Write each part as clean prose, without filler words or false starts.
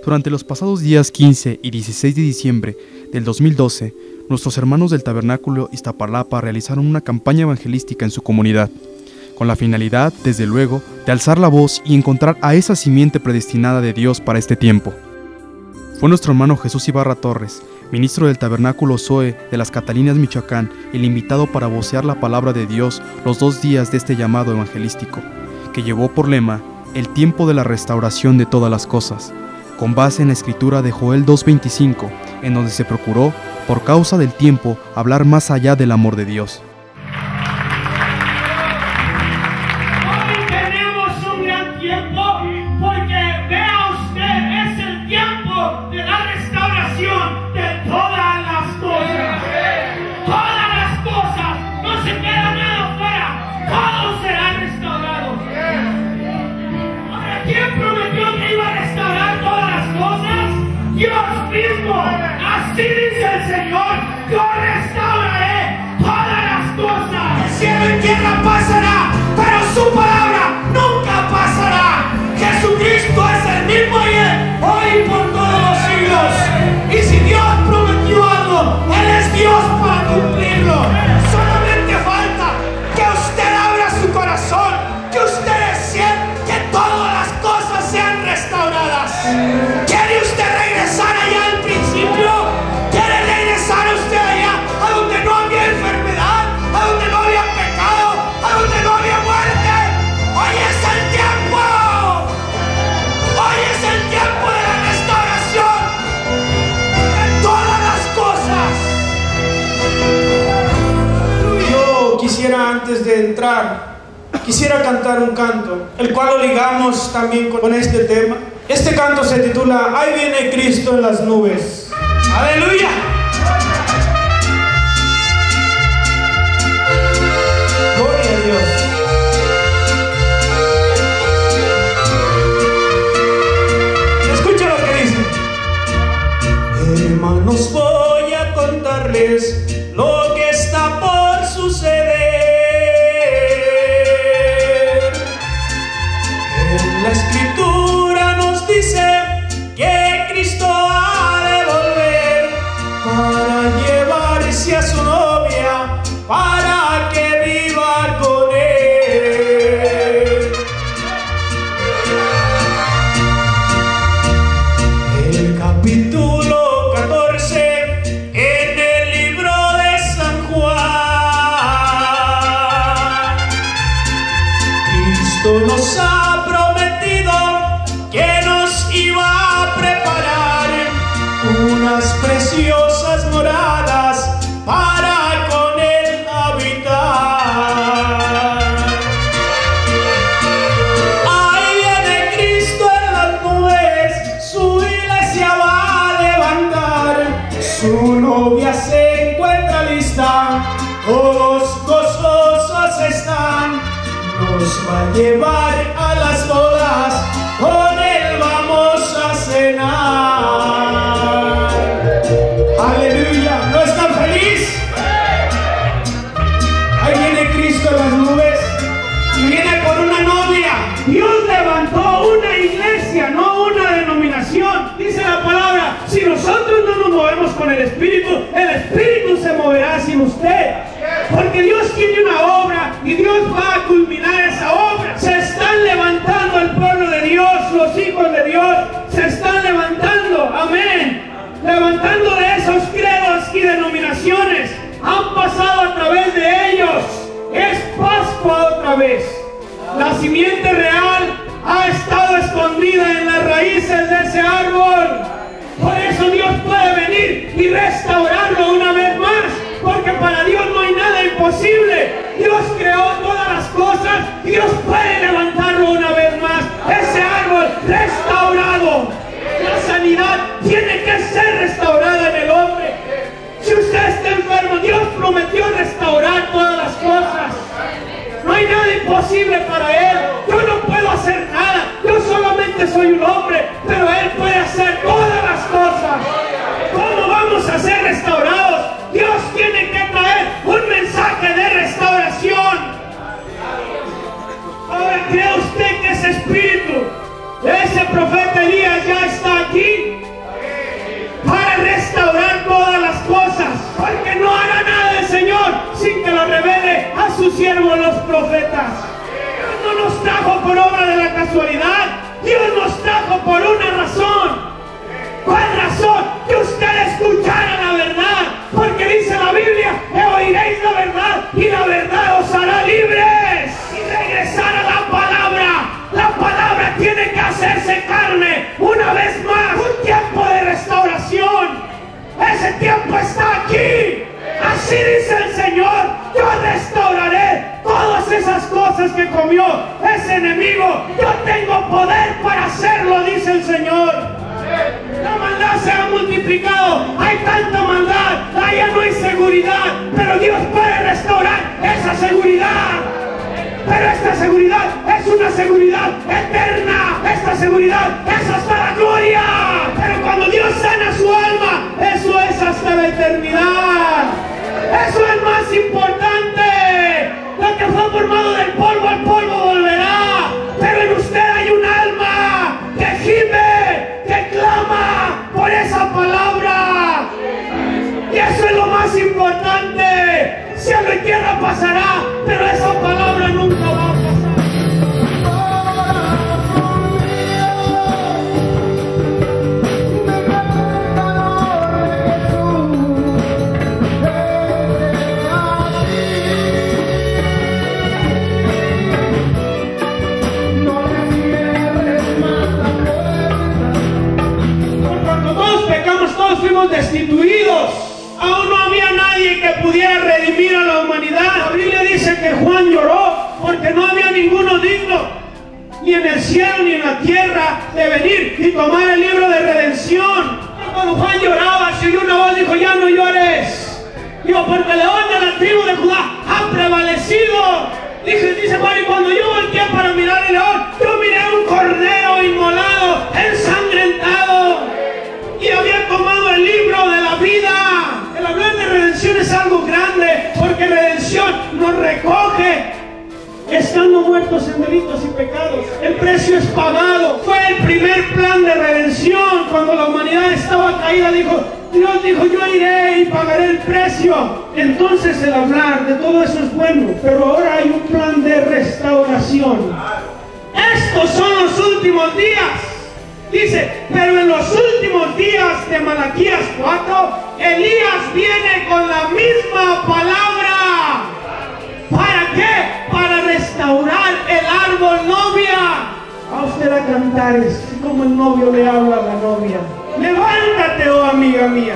Durante los pasados días 15 y 16 de diciembre del 2012, nuestros hermanos del Tabernáculo Iztapalapa realizaron una campaña evangelística en su comunidad, con la finalidad, desde luego, de alzar la voz y encontrar a esa simiente predestinada de Dios para este tiempo. Fue nuestro hermano Jesús Ibarra Torres, ministro del Tabernáculo Zoe de las Catalinas, Michoacán, el invitado para vocear la palabra de Dios los 2 días de este llamado evangelístico, que llevó por lema el tiempo de la restauración de todas las cosas, con base en la escritura de Joel 2:25, en donde se procuró, por causa del tiempo, hablar más allá del amor de Dios. Hoy tenemos un gran tiempo, porque vea usted, es el tiempo de la restauración de todas las cosas. Todas las cosas, no se queda nada fuera, todo será restaurado. Ahora, ¿quién prometió que iba a restaurar todas las cosas? Dios mismo. Así dice el Señor: yo restauraré todas las cosas. El cielo y tierra pasará, pero su palabra nunca pasará. Jesucristo es el mismo ayer, hoy y por todos los siglos. Y si Dios prometió algo, Él es Dios para cumplirlo. Solamente falta que usted abra su corazón, que usted desee que todas las cosas sean restauradas. ¿Quiere usted regresar allá al principio? ¿Quiere regresar usted allá a donde no había enfermedad, a donde no había pecado, a donde no había muerte? Hoy es el tiempo. Hoy es el tiempo de la restauración de todas las cosas. Yo quisiera, antes de entrar, cantar un canto, el cual lo ligamos también con este tema. Este canto se titula Ahí viene Cristo en las nubes. ¡Aleluya! Gloria a Dios. Escucha lo que dice. Hermanos, voy a contarles lo que está por suceder. En la Escritura nos dice que Cristo ha de volver para llevarse a su novia, para que viva con él. El capítulo 14 en el libro de San Juan, Cristo nos ha prometido que nos iba a preparar unas preciosas moradas para con él habitar. Ahí viene Cristo en las nubes, su iglesia va a levantar, su novia se encuentra lista, todos gozosos están, nos va a llevar a las bodas, con él vamos a cenar. Aleluya, ¿no están feliz? Ahí viene Cristo en las nubes y viene por una novia. Dios levantó una iglesia, no una denominación. Dice la palabra: si nosotros no nos movemos con el Espíritu se moverá sin usted. Porque Dios tiene una obra y Dios va a culminar esa obra. Se están levantando el pueblo de Dios, los hijos de Dios se están levantando, amén. Levantando de esos credos y denominaciones. Han pasado a través de ellos. Es Pascua otra vez. La simiente real ha estado escondida en las raíces de ese árbol. Por eso Dios puede venir y restaurarlo una vez más, porque para Dios no hay nada imposible. Dios creó todas las cosas y Dios puede levantarlo una vez más. Ese árbol restaurado. La sanidad tiene que ser restaurada en el hombre. Si usted está enfermo, Dios prometió restaurar todas las cosas. No hay nada imposible para Él. Yo no puedo hacer nada. Yo solamente soy un hombre, pero Él puede hacer todas las cosas. ¿Cómo vamos a ser restaurados? Así dice el Señor, yo restauraré todas esas cosas que comió ese enemigo. Yo tengo poder para hacerlo, dice el Señor. La maldad se ha multiplicado, hay tanta maldad, allá no hay seguridad, pero Dios puede restaurar esa seguridad. Pero esta seguridad es una seguridad eterna, esta seguridad es hasta la gloria. Pero cuando Dios sana su alma, eso es hasta la eternidad. Eso es más importante. Lo que fue formado del polvo al polvo volverá. Pero en usted hay un alma que gime, que clama por esa palabra. Y eso es lo más importante. Cielo y tierra pasará, pero esa palabra nunca va a pasar. Cuando todos pecamos, todos fuimos destituidos. Aún no había nadie que pudiera redimir a la humanidad. La Biblia dice que Juan lloró porque no había ninguno digno, ni en el cielo ni en la tierra, de venir y tomar el libro de redención. Y cuando Juan lloraba, se oyó una voz, dijo: ya no llores. Dijo: porque el león de la tribu de Judá ha prevalecido. Dice Juan: y cuando yo volteé para mirar el león, yo miré un cordero inmolado, ensangrentado, y había tomado el libro de la vida. El hablar de redención es algo grande, porque redención nos recoge estando muertos en delitos y pecados. El precio es pagado. Fue el primer plan de redención. Cuando la humanidad estaba caída, Dios dijo: yo iré y pagaré el precio. Entonces el hablar de todo eso es bueno, pero ahora hay un plan de restauración. Estos son los últimos días. Dice: pero en los últimos días de Malaquías 4, Elías viene con la misma palabra. ¿Para qué? Para restaurar el árbol novia. A usted a cantares, como el novio le habla a la novia. Levántate, oh amiga mía,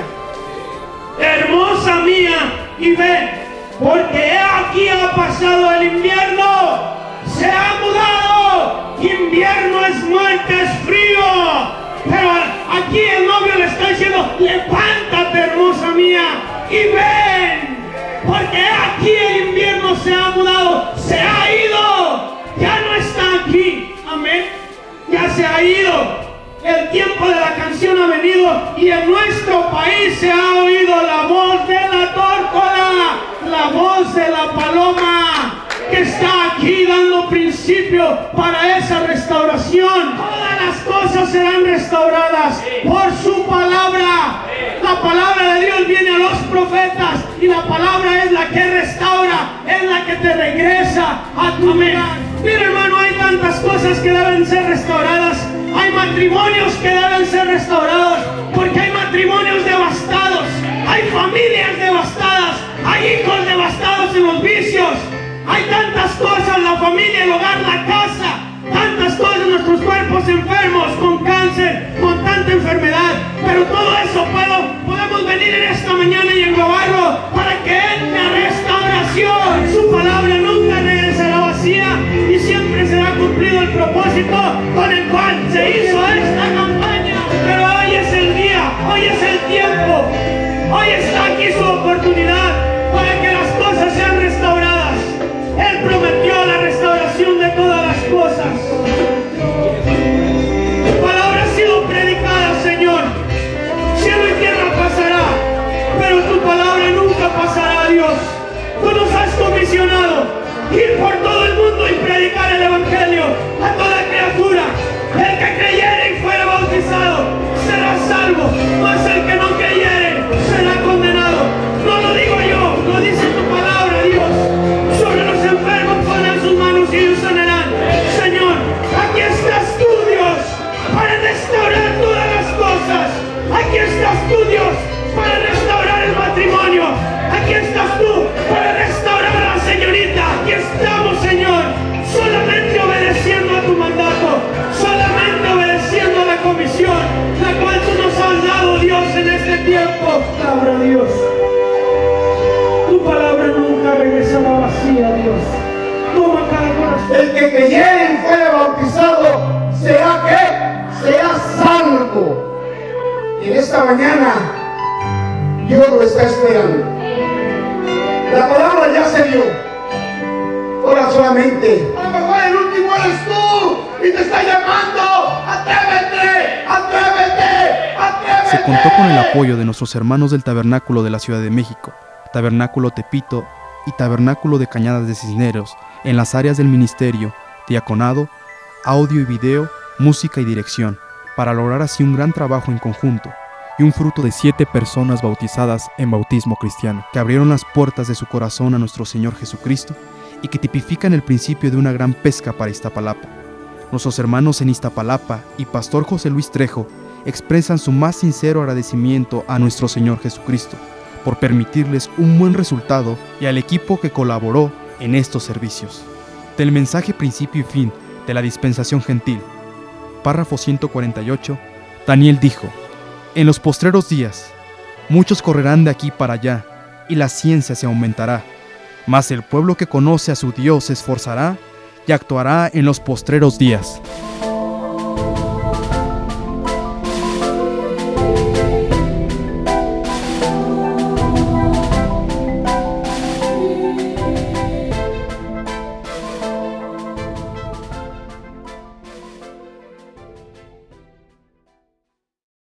hermosa mía, y ven, porque he aquí ha pasado el invierno, se ha mudado. Invierno es muerte, es frío. Pero aquí el novio le está diciendo: levántate, hermosa mía, y ven, porque aquí el invierno se ha mudado, se ha ido, ya no está aquí. Amén. Ya se ha ido. El tiempo de la canción ha venido, y en nuestro país se ha oído la voz de la tórtola, la voz de la paloma, que está aquí dando principio para esa restauración. Todas las cosas serán restauradas por su palabra. La palabra de Dios viene a los profetas, y la palabra es la que restaura, es la que te regresa a tu lugar. Mira, hermano, hay tantas cosas que deben ser restauradas. Hay matrimonios que deben ser restaurados, porque hay matrimonios devastados, hay familias devastadas, hay hijos devastados en los vicios. Hay tantas cosas, la familia, el hogar, la casa, tantas cosas, nuestros cuerpos enfermos, con cáncer, con tanta enfermedad. Pero todo eso podemos venir en esta mañana y englobarlo para que entre a restauración. Su palabra nunca regresará vacía, y siempre será cumplido el propósito con el cual se hizo esta campaña. Pero hoy es el día, hoy es el tiempo, hoy está aquí su oportunidad para que las cosas sean restauradas. Él prometió la restauración de todas las cosas. Tu palabra ha sido predicada, Señor. Cielo y tierra pasará, pero tu palabra nunca pasará, Dios. Tú nos has comisionado ir por todo el mundo y predicar el evangelio a toda criatura. El que creyere y fuere bautizado será salvo, mas el que no creyere será condenado. No lo digo yo, lo dice tu palabra, Dios. Sobre los enfermos pondrán sus manos y ellos sanarán. Señor, aquí estás tú, Dios, para restaurar todas las cosas. Aquí estás tú, Dios, para restaurar el matrimonio. Aquí estás tú para restaurar a la señorita. Aquí estamos, Señor, solamente obedeciendo a tu mandato, solamente obedeciendo a la comisión, la cual tú nos has dado, Dios, en este tiempo. Palabra, Dios. creyere y fuere bautizado, ¿será qué? Será salvo. Y en esta mañana, Dios lo está esperando. La palabra ya se dio. Ahora solamente, a lo mejor el último eres tú y te está llamando. ¡Atrévete! ¡Atrévete! ¡Atrévete! Se contó con el apoyo de nuestros hermanos del Tabernáculo de la Ciudad de México, Tabernáculo Tepito y Tabernáculo de Cañadas de Cisneros, en las áreas del ministerio, diaconado, audio y video, música y dirección, para lograr así un gran trabajo en conjunto y un fruto de 7 personas bautizadas en bautismo cristiano, que abrieron las puertas de su corazón a nuestro Señor Jesucristo y que tipifican el principio de una gran pesca para Iztapalapa. Nuestros hermanos en Iztapalapa y Pastor José Luis Trejo expresan su más sincero agradecimiento a nuestro Señor Jesucristo por permitirles un buen resultado y al equipo que colaboró en estos servicios. Del mensaje principio y fin de la dispensación gentil, párrafo 148, Daniel dijo: en los postreros días, muchos correrán de aquí para allá, y la ciencia se aumentará, mas el pueblo que conoce a su Dios se esforzará y actuará en los postreros días.